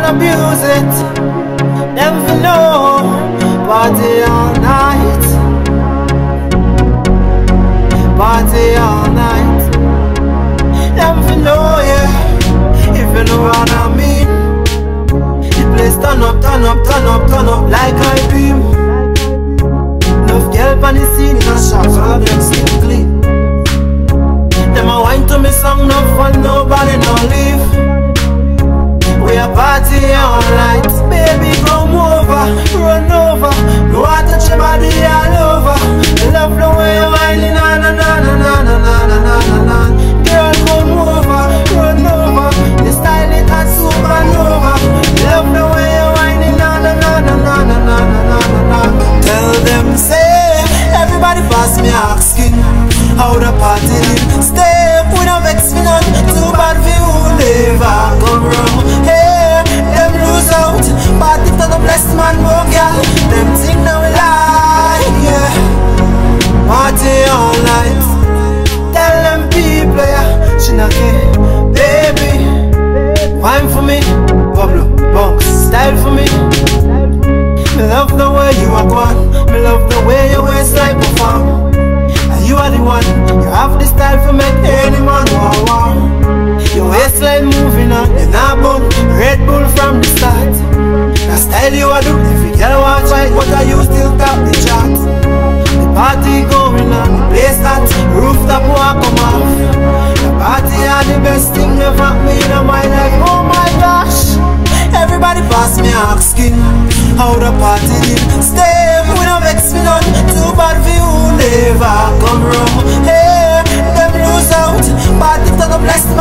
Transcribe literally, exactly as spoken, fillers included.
abuse it. Them fi know, party all night, party all night. Them fi know, yeah, if you know what I mean. The place turn up, turn up, turn up, turn up like I beam. Enough girl on the scene in a shop, all of them still clean. Them a wine to me song, no fun, nobody no leave. We a party all night, baby come over, run over. No I touch your body all over. I love the way you whining, na na na na na na na na na na. Girl come over, run over. The style it a supernova. I love the way you whining, na na na na na na na na na. Tell them say, everybody pass me asking how the party live. Stay, we no vex me none. Too bad for you never come wrong. Hey, them lose out, but if the blessed man more girl, them think now we lie, yeah. Party all night. Tell them people, yeah, she not care. Baby, wine for me, Pablo, bounce, style for me. Me love the way you are gone. Me love the way your waistline perform. You are the one, you have the style for make any man wow wow. Your waistline moving on, you're not bun, Red Bull from the start. The style you are do, if you girl watch right, but are you still top the chart? The party going on, the place that rooftop walk come off. The party are the best thing ever made in my life, oh my gosh. Everybody pass me asking how the party live. Stay, we no vex me none. Too bad for you never come wrong. Hey, them lose out, but if the blessed